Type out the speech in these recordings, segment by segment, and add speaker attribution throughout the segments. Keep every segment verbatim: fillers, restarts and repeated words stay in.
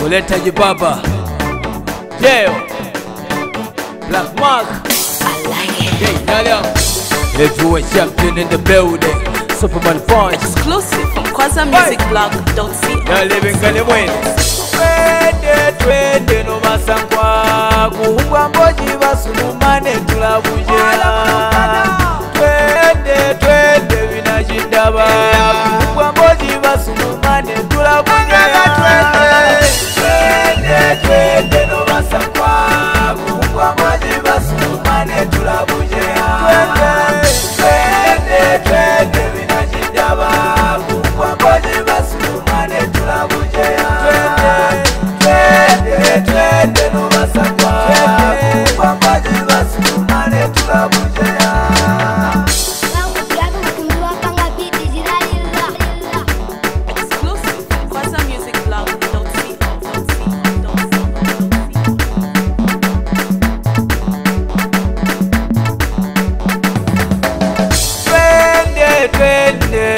Speaker 1: Kuleta jibaba Jeo Black Mark
Speaker 2: I like it.
Speaker 1: Hey, Nalia Everyone champion in the building Superman Punch
Speaker 2: Exclusive from Kwaza Music Blog dot c o.
Speaker 1: Now living kani mwini Twende twende no masangwa Kuhungwa mboji basulumane tulabujea Twende twende vinajindaba Kuhungwa mboji basulumane tulabujea Twende twende no masangwa Kuhungwa mboji basulumane tulabujea Twende twende vinajindaba Kuhungwa mboji basulumane tulabujea Twende twende no masangwa Kuhungwa mboji basulumane tulabujea
Speaker 2: Exclusive from Kwaza Music Blog dot c o.
Speaker 1: Twende twende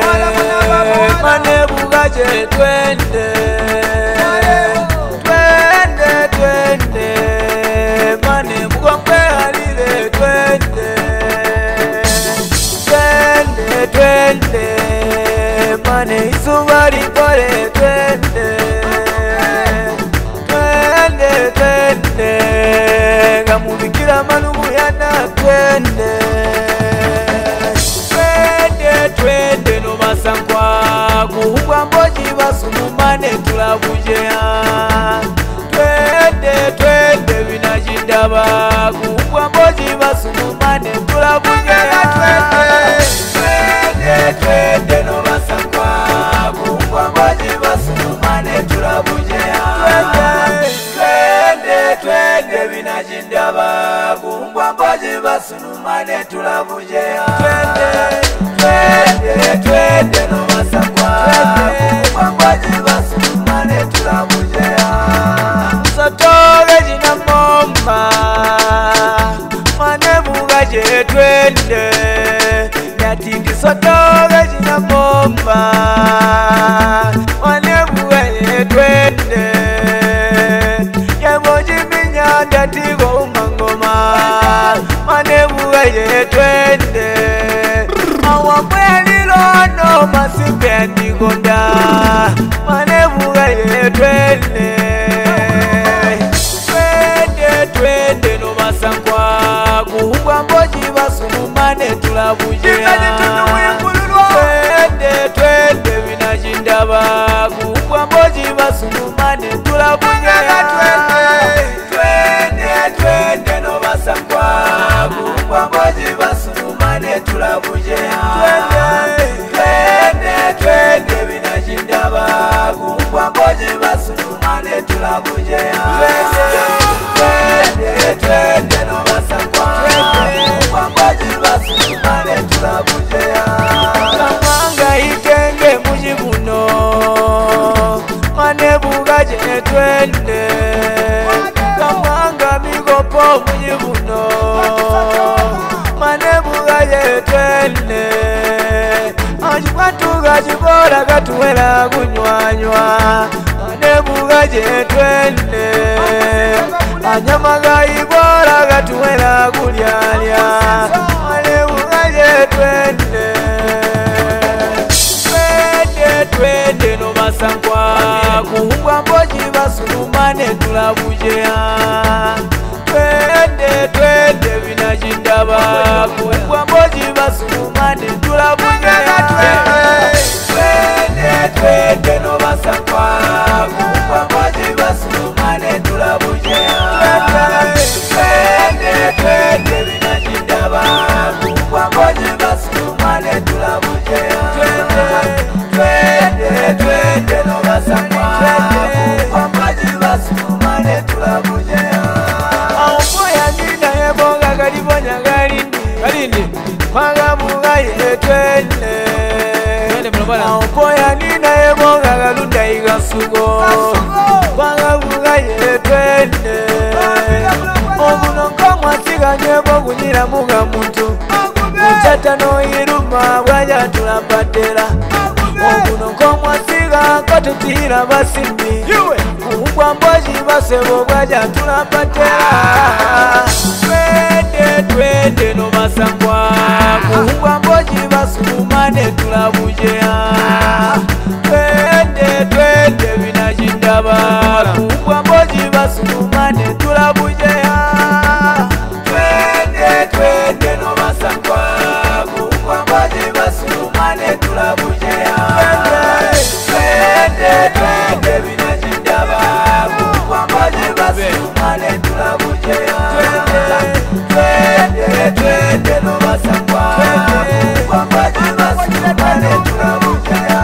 Speaker 1: mane bugaje twende Twende twende mane mugombe halile twende Twende twende mane isubari kole twende Twende twende gamubikira manubu yana twende Twende no masangwa Kuhungwa mboji basulumane tulabujea Twende twende vinajindaba Kuhungwa mboji basulumane tulabujea Twende twende no masangwa Kuhungwa mboji basulumane tulabujea Twende twende vinajindaba Kuhungwa mboji basulumane tulabujea Twende twende no masangwa Kuhungwa mboji basulumane tulabujea Sotore jina momba Mane bugaje twende Yatindi sotore jina momba Mane bugaje twende Yamoji minyanda tigo umangoma Mane bugaje twende Awamweli lono masipendi gonda Mane bugaje twende Twende twende no masangwa Kuhungwa mboji basulumane tulabujea Twende twende vinajindaba Kuhungwa mboji basulumane tulabujea Twende twende no masangwa Kuhungwa mboji basulumane tulabujea Twende twende vinajindaba Kuhungwa mboji basulumane tulabujea Twende twende no masangwa Kuhungwa mboji basulumane tulabujea Kamanga itenge mujibuno Mane bugaje twende Kamanga migopo mujibuno Mane bugaje twende Ajibatuga jibora katuwela kunywanywa Mane bugaje twende Anyamaga ibora katuwela kulyalya Mane bugaje twende Twende twende no masangwa Kuhungwa mboji basulumane tulabujea Twende twende vinajindaba Kuhungwa mboji basulumane tulabujea Twende twende no masangwa Kuhungwa mboji basulumane tulabujea Twende twende vinajindaba Kuhungwa mboji basulumane tulabujea Twende twende no masangwa Kuhungwa mboji basulumane tulabujea Aumboya nina yebonga kalibonya galindi Galindi Maga bugaye twende Aumboya nina yebonga galunda igasugo Maga bugaye twende Omunonko mwasiganye bogunyira muga muntu Mutata no iruma bwaya tulapatera Omunonko mwasiga
Speaker 3: batutira basimbi kugwa mboji basebo bwaja tulapatera twende twende no basangwa kugwa mboji basumane tulabujea twende twende binajindaba kugwa mboji basumane tulabujea twende twende no basangwa kugwa mboji basumane tulabujea twende twende binajindaba kugwa mboji basumane tulabujea twende twende no basangwa kugwa mboji basumane tulabujea.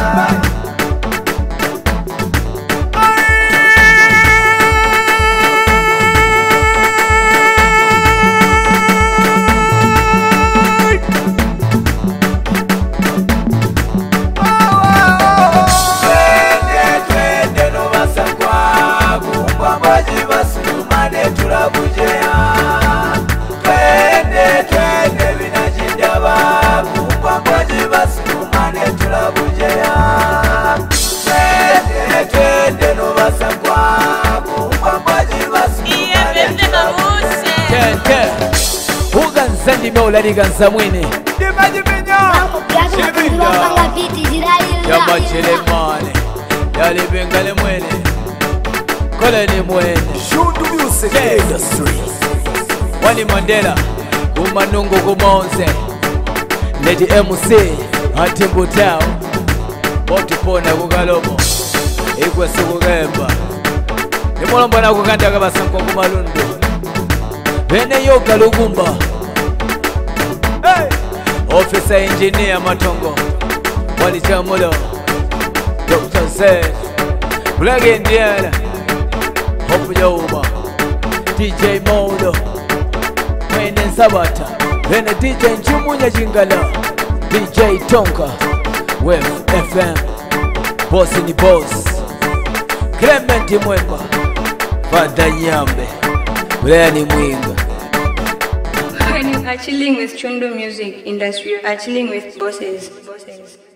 Speaker 1: Sandy Mola liganza mwini Yama chile mwane Yali bengale mwene Kole ni mwene
Speaker 3: Shoot music industry
Speaker 1: Wani Mandela Umanungu kumonze Lady M C Hatimbu Tao Botu pona kukalomo Ikwe suku gemba Nimola mbana kukanda kabasanko kumalundu Bene yoga lugumba Officer Engineer Matongo Wali Chamulo Doctor Zed Black Indiana Hope Youma D J Modo Mwene Sabata Bene D J Njumunya Jingala D J Tonka Wef F M Boss ni Boss Clement Mwemba Fada Nyambe Ulea ni Mwinga.
Speaker 4: When you are chilling with Chundu Music Industry, you are chilling with bosses. bosses.